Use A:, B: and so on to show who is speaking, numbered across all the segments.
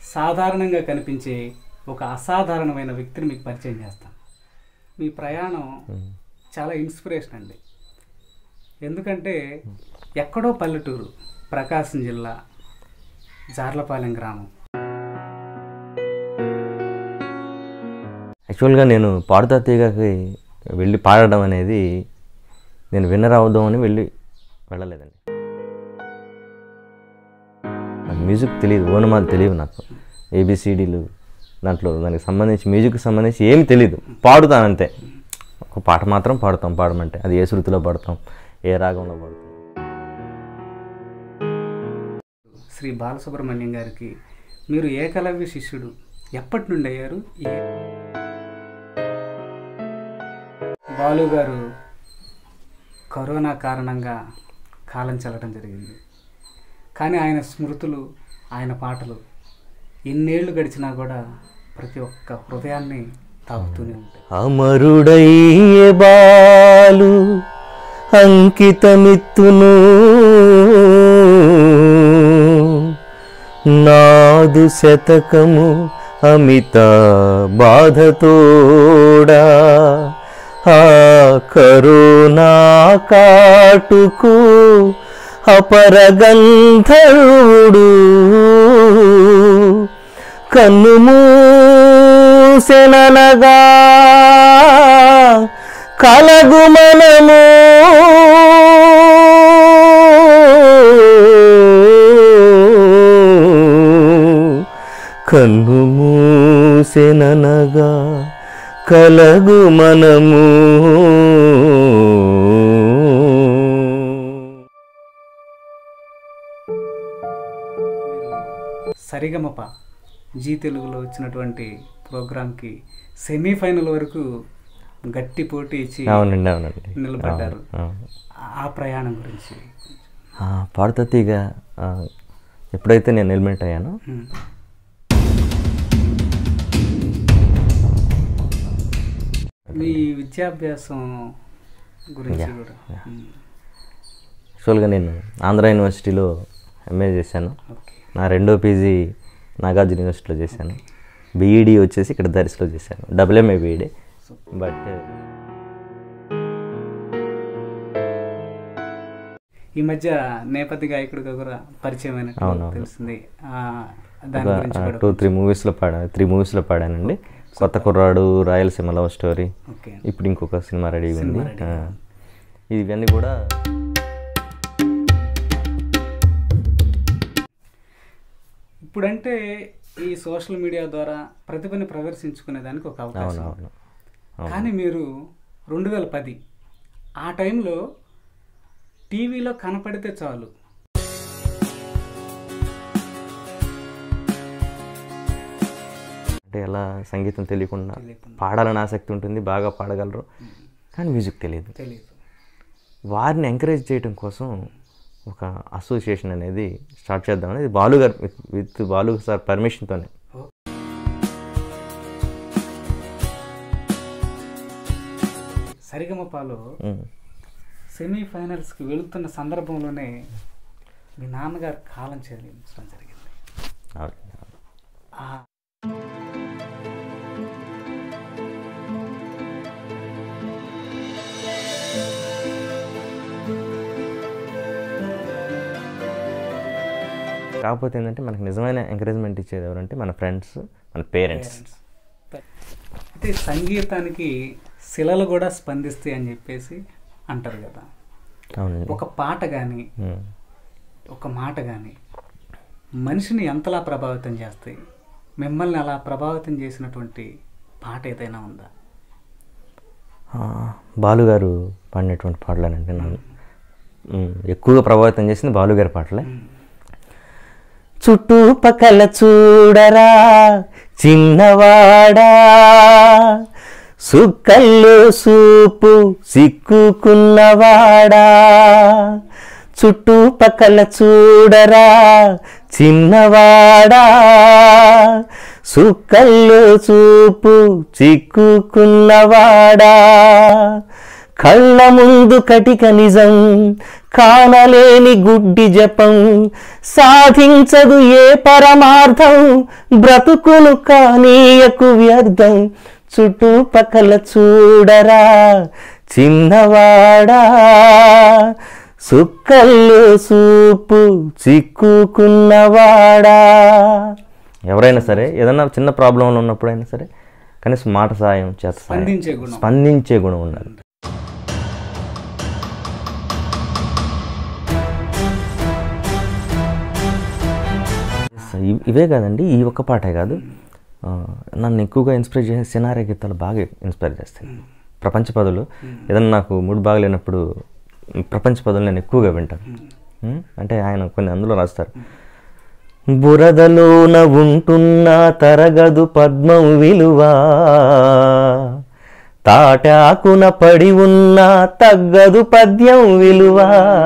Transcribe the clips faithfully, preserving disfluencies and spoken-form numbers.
A: సాధారణంగా కనిపించే ఒక అసాధారణమైన వ్యక్తిని మీకు పరిచయం చేస్తాను. మీ ప్రయాణం చాలా ఇన్స్పిరేషన్ అండి. ఎందుకంటే ఎక్కడో పల్లెటూరు, ప్రకాశం జిల్లా జార్లపాలెం గ్రామం.
B: యాక్చువల్గా నేను పాడుతా తీగకి వెళ్ళి పాడడం అనేది నేను విన్నర్ అవుదామని వెళ్ళి వెళ్ళలేదండి. నాకు మ్యూజిక్ తెలియదు, ఓనమాలు తెలియదు, నాకు ఏబిసిడీలు దాంట్లో దానికి సంబంధించి మ్యూజిక్కి సంబంధించి ఏమి తెలియదు. పాడుతాను అంతే. ఒక పాట మాత్రం పాడుతాం, పాడమంటే అది ఏ శృతిలో పాడతాం, ఏ రాగంలో పాడతాం.
A: శ్రీ బాలసుబ్రహ్మణ్యం గారికి మీరు ఏకలవ్య శిష్యుడు ఎప్పటి నుండి అయ్యారు? ఏ బాలు గారు కరోనా కారణంగా కాలం చెల్లడం జరిగింది. కానీ ఆయన స్మృతులు, ఆయన పాటలు ఎన్నేళ్ళు గడిచినా కూడా ప్రతి ఒక్క హృదయాన్ని తాకుతూనే ఉంటాయి.
B: అమరుడయ్యే బాలు అంకితమిత్తును నాదు శతకము అమిత బాధతోడా ఆ కరోనా కాటుకు అపరగంధరుడు కన్ను మూసెననగా కలగు మనము కన్ను మూసెననగా కలగు మనము.
A: సరిగమప జీ తెలుగులో వచ్చినటువంటి ప్రోగ్రాంకి సెమీఫైనల్ వరకు గట్టి పోటీ ఇచ్చి
B: అవునండి అవునండి
A: నిలబడ్డారు. ఆ ప్రయాణం గురించి
B: పాడుతా తీగ ఎప్పుడైతే నేను ఎలిమెంట్ అయ్యానో
A: మీ విద్యాభ్యాసం గురించి కూడా
B: యాక్చువల్గా నేను ఆంధ్ర యూనివర్సిటీలో ఎంఏ చేశాను. నా రెండో పీజీ నాగార్జున యూనివర్సిటీలో చేశాను. బీఈడీ వచ్చేసి ఇక్కడ దర్శిలో చేశాను, డబుల్ ఎంఏ బీఈడీ. బట్
A: ఈ మధ్య నేపథ్య గాయకుడిగా కూడా పరిచయం అయినట్టు తెలిసింది.
B: టూ త్రీ మూవీస్లో పాడా త్రీ మూవీస్లో పాడానండి. కొత్త కుర్రాడు, రాయలసీమ లవ్ స్టోరీ, ఇప్పుడు ఇంకొక సినిమా రెడీగా ఉంది. ఇవన్నీ కూడా
A: ఇప్పుడంటే ఈ సోషల్ మీడియా ద్వారా ప్రతిభని ప్రదర్శించుకునే దానికి ఒక అవకాశం. కానీ మీరు రెండు వేల పది ఆ టైంలో టీవీలో కనపడితే చాలు
B: అంటే ఎలా సంగీతం తెలియకుండా పాడాలని ఆసక్తి ఉంటుంది, బాగా పాడగలరు, కానీ మ్యూజిక్ తెలియదు.
A: తెలియదు
B: వారిని ఎంకరేజ్ చేయడం కోసం ఒక అసోసియేషన్ అనేది స్టార్ట్ చేద్దాం అనేది బాలు గారు విత్ బాలు సార్ పర్మిషన్తోనే.
A: సరిగమపాలో సెమీఫైనల్స్కి వెళుతున్న సందర్భంలోనే మీ నాన్నగారు కాలం చెల్లించడం జరిగింది.
B: కాకపోతే ఏంటంటే మనకు నిజమైన ఎంకరేజ్మెంట్ ఇచ్చేది ఎవరంటే మన ఫ్రెండ్స్, మన పేరెంట్స్.
A: అయితే సంగీతానికి శిలలు కూడా స్పందిస్తాయి అని చెప్పేసి అంటారు కదా.
B: అవునండి.
A: ఒక పాట కానీ ఒక మాట కానీ మనిషిని ఎంతలా ప్రభావితం చేస్తాయి? మిమ్మల్ని అలా ప్రభావితం చేసినటువంటి పాట ఏదైనా ఉందా?
B: బాలుగారు పాడినటువంటి పాటలేనండి నన్ను ఎక్కువగా ప్రభావితం చేసింది బాలుగారి పాటలే. చుట్టుపక్కల చూడరా చిన్నవాడా, సుక్కల్లో సూపు సిక్కుకున్నవాడా, చుట్టుపక్కల చూడరా చిన్నవాడా, సుక్కల్లో చూపు చిక్కుకున్నవాడా, కళ్ళ ముందు కటిక నిజం, కానలేని గుడ్డి జపం, సాధించదు ఏ పరమార్థం, బ్రతుకును కానీయకు వ్యర్థం. చుట్టుపక్కల చూడరా చిన్నవాడా, సుక్కల్లో సూపు చిక్కుకున్నవాడా. ఎవరైనా సరే ఏదైనా చిన్న ప్రాబ్లంలో ఉన్నప్పుడైనా సరే కనీసం మాట సాయం చేస్తా స్పందించే గుణం ఉండాలి. ఇవే కాదండి, ఈ ఒక్క పాటే కాదు, నన్ను ఎక్కువగా ఇన్స్పైర్ చేసే సినారే గీతాలు బాగా ఇన్స్పైర్ చేస్తాయి. ప్రపంచ పదులు ఏదన్నా నాకు మూడు బాగలేనప్పుడు ప్రపంచ పదులు నేను ఎక్కువగా వింటాను. అంటే ఆయన కొన్ని అందులో రాస్తారు, బురదలోన ఉంటున్న తరగదు పద్మం విలువ, తాటాకున పడి ఉన్న తగ్గదు పద్యం విలువ,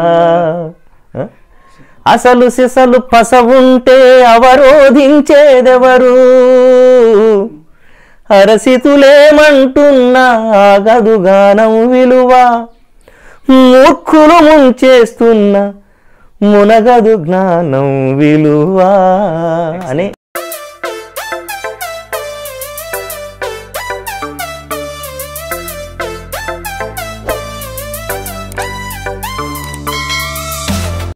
B: అసలు సిసలు పస ఉంటే అవరోధించేదెవరు, అరసితులేమంటున్నా ఆగదు గానం విలువ, మూర్ఖులు ముంచేస్తున్న మునగదు జ్ఞానం విలువ అని